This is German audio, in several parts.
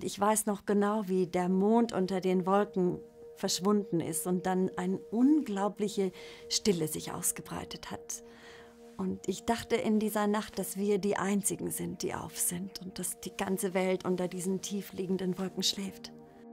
ich weiß noch genau, wie der Mond unter den Wolken verschwunden ist und dann eine unglaubliche Stille sich ausgebreitet hat. Und ich dachte in dieser Nacht, dass wir die Einzigen sind, die auf sind und dass die ganze Welt unter diesen tief liegenden Wolken schläft.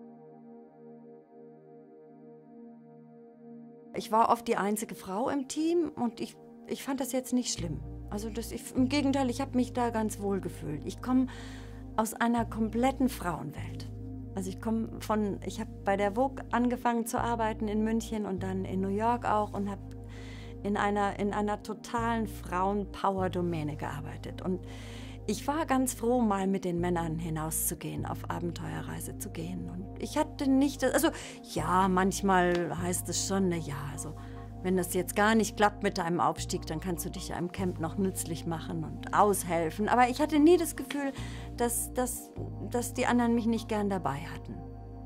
Ich war oft die einzige Frau im Team und ich fand das jetzt nicht schlimm. Also im Gegenteil, ich habe mich da ganz wohl gefühlt. Ich komme aus einer kompletten Frauenwelt. Also ich habe bei der Vogue angefangen zu arbeiten in München und dann in New York auch und habe in einer totalen Frauen-Power-Domäne gearbeitet. Und ich war ganz froh, mal mit den Männern hinauszugehen, auf Abenteuerreise zu gehen. Und ich hatte nicht, also ja, manchmal heißt es schon, also wenn das jetzt gar nicht klappt mit deinem Aufstieg, dann kannst du dich ja im Camp noch nützlich machen und aushelfen. Aber ich hatte nie das Gefühl, dass die anderen mich nicht gern dabei hatten.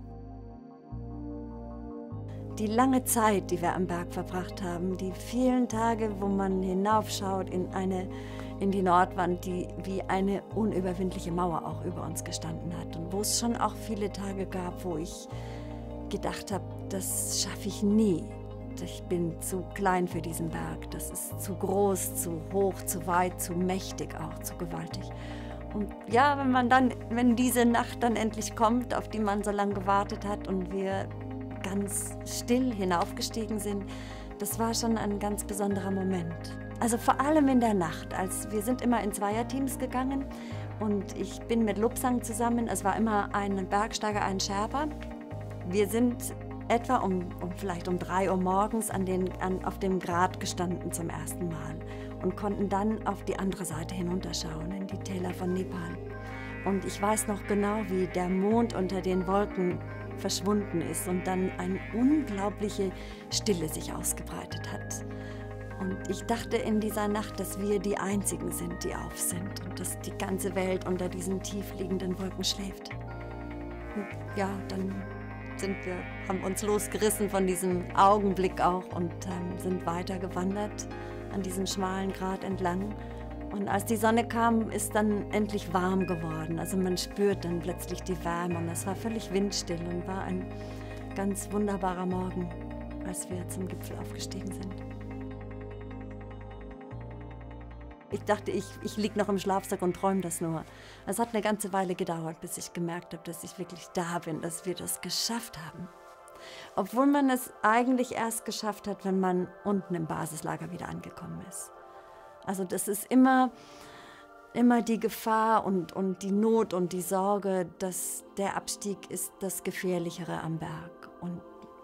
Die lange Zeit, die wir am Berg verbracht haben, die vielen Tage, wo man hinaufschaut in die Nordwand, die wie eine unüberwindliche Mauer auch über uns gestanden hat. Und wo es schon auch viele Tage gab, wo ich gedacht habe, das schaffe ich nie. Ich bin zu klein für diesen Berg. Das ist zu groß, zu hoch, zu weit, zu mächtig auch, zu gewaltig. Und ja, wenn diese Nacht dann endlich kommt, auf die man so lange gewartet hat und wir ganz still hinaufgestiegen sind, das war schon ein ganz besonderer Moment. Also vor allem in der Nacht, als wir sind immer in Zweierteams gegangen und ich bin mit Lobsang zusammen, es war immer ein Bergsteiger, ein Sherpa. Wir sind etwa vielleicht um 3 Uhr morgens auf dem Grat gestanden zum ersten Mal und konnten dann auf die andere Seite hinunterschauen, in die Täler von Nepal. Und ich weiß noch genau, wie der Mond unter den Wolken verschwunden ist und dann eine unglaubliche Stille sich ausgebreitet hat. Und ich dachte in dieser Nacht, dass wir die Einzigen sind, die auf sind und dass die ganze Welt unter diesen tief liegenden Wolken schläft. Und ja, dann haben uns losgerissen von diesem Augenblick auch und sind weiter gewandert an diesem schmalen Grat entlang. Und als die Sonne kam, ist dann endlich warm geworden. Also man spürt dann plötzlich die Wärme und es war völlig windstill und war ein ganz wunderbarer Morgen, als wir zum Gipfel aufgestiegen sind. Ich dachte, ich liege noch im Schlafsack und träume das nur. Es hat eine ganze Weile gedauert, bis ich gemerkt habe, dass ich wirklich da bin, dass wir das geschafft haben. Obwohl man es eigentlich erst geschafft hat, wenn man unten im Basislager wieder angekommen ist. Also das ist immer die Gefahr und die Not und die Sorge, dass der Abstieg ist das Gefährlichere am Berg. Und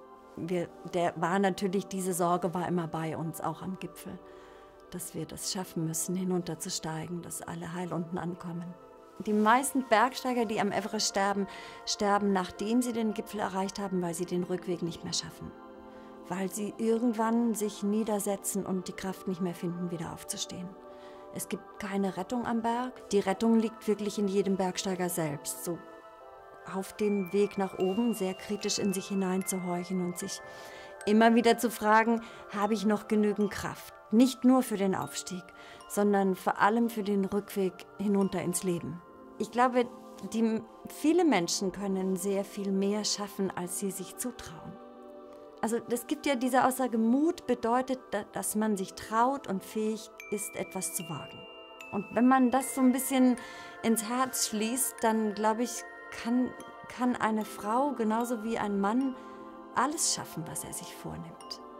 diese Sorge war immer bei uns, auch am Gipfel, dass wir das schaffen müssen, hinunterzusteigen, dass alle heil unten ankommen. Die meisten Bergsteiger, die am Everest sterben, nachdem sie den Gipfel erreicht haben, weil sie den Rückweg nicht mehr schaffen. Weil sie irgendwann sich niedersetzen und die Kraft nicht mehr finden, wieder aufzustehen. Es gibt keine Rettung am Berg. Die Rettung liegt wirklich in jedem Bergsteiger selbst. So auf dem Weg nach oben sehr kritisch in sich hineinzuhorchen und sich immer wieder zu fragen, habe ich noch genügend Kraft? Nicht nur für den Aufstieg, sondern vor allem für den Rückweg hinunter ins Leben. Ich glaube, viele Menschen können sehr viel mehr schaffen, als sie sich zutrauen. Also es gibt ja diese Aussage, Mut bedeutet, dass man sich traut und fähig ist, etwas zu wagen. Und wenn man das so ein bisschen ins Herz schließt, dann glaube ich, kann eine Frau genauso wie ein Mann alles schaffen, was er sich vornimmt.